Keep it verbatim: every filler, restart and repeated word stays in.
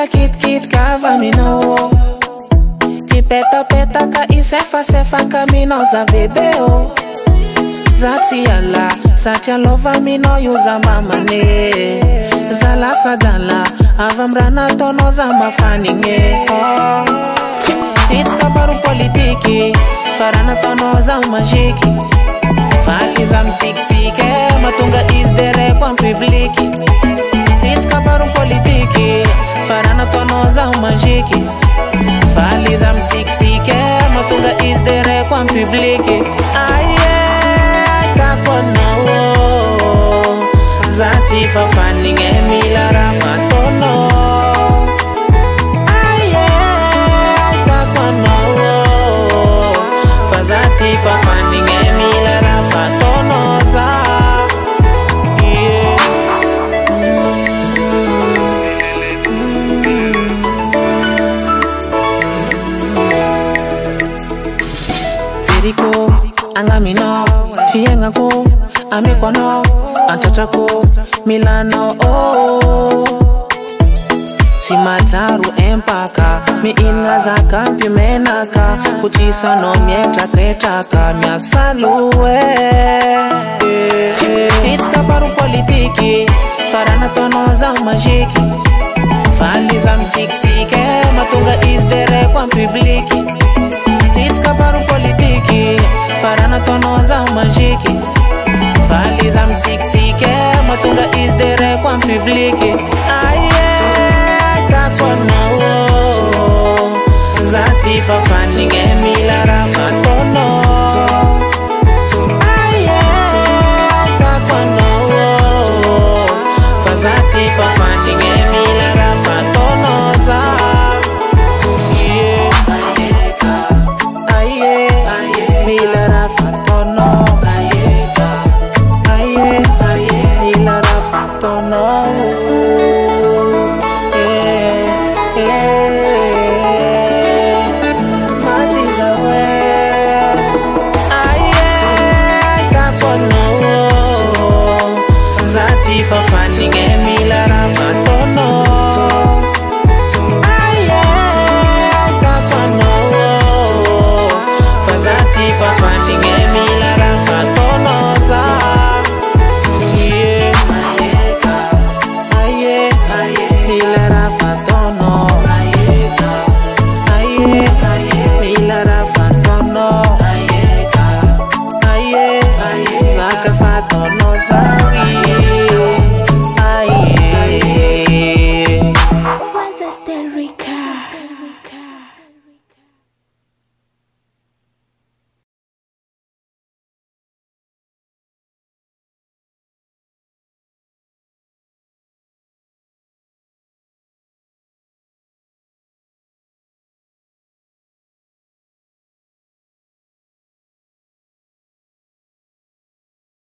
Sefa kit kit kava minao Ti peta peta ka i sefa sefa ka mino za bebeo Zati ala Sacha lova mino yuza mama ne Zala sadala Avamrana tono za mafani nge oh. Tits ka paru politiki Farana tono za umajiki Fali za mtsiktsike Matunga izdere kwa publiki Tits ka paru politiki Farana tono za umajiki Fali za mtsiktsike Matunga izdere kwa publiki Aye Kakona wo Zati fafani nge milara fatono Aye Kakona wo Fazati fafani nge milara fatono za Yeah Ziriko Angamino Fienga ko Amikono Antotako Milano oh Simataru empaka Mi inga za kampi menaka Kuchisa no mietra ketaka Mia salue Tits kaparu politiki Farana tono za umajiki Fali za mtsiktsike Matunga izdere kwa publiki Tits kaparu politiki Farana tono za umajiki Fali za mtsiktsike Matunga izdere kwa publiki Aye Kakona wo Zati fafani nge mila